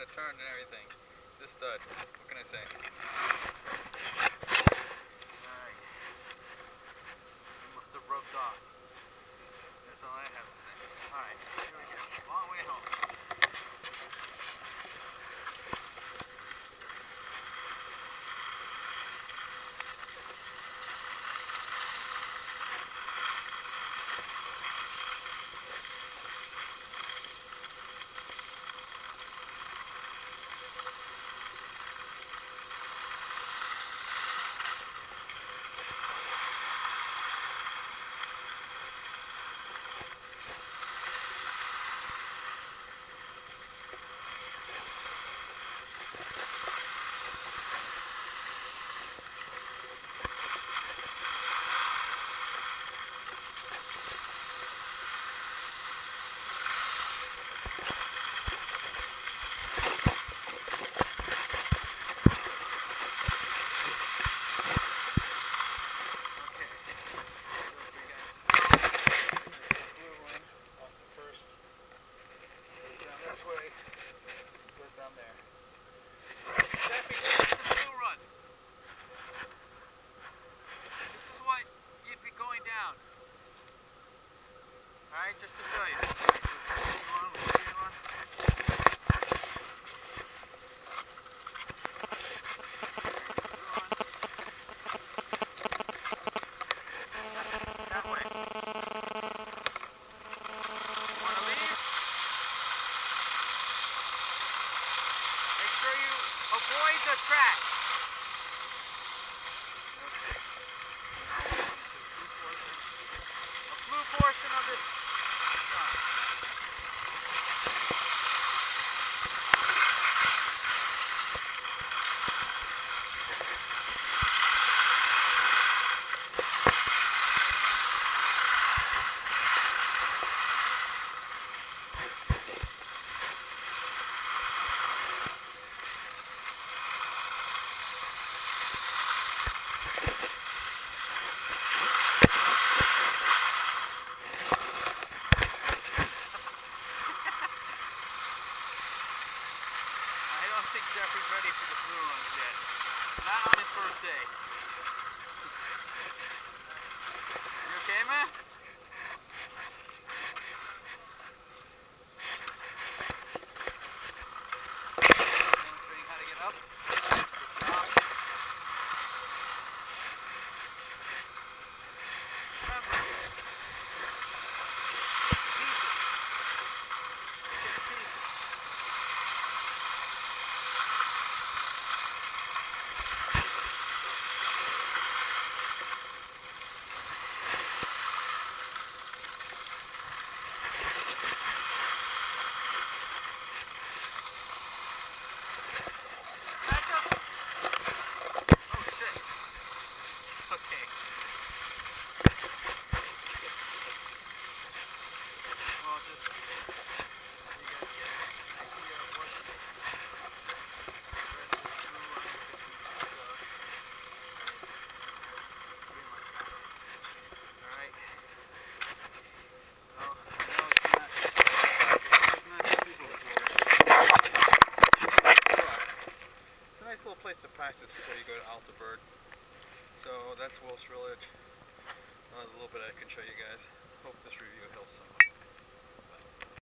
a turn and everything. It's a stud. What can I say? Alright. It must have rubbed off. That's all I have to say. Alright, here we go. Long way home. Alright, just to show you. That way. Wanna leave? Make sure you avoid the track. The blue portion of this. I don't think Geoffrey's ready for the blue runs yet. Not on his first day. You okay, man? Demonstrating how to get up. Good job. Remember, pieces. Get pieces. Place to practice before you go to Alta Bird. So that's Welsh Village. A little bit I can show you.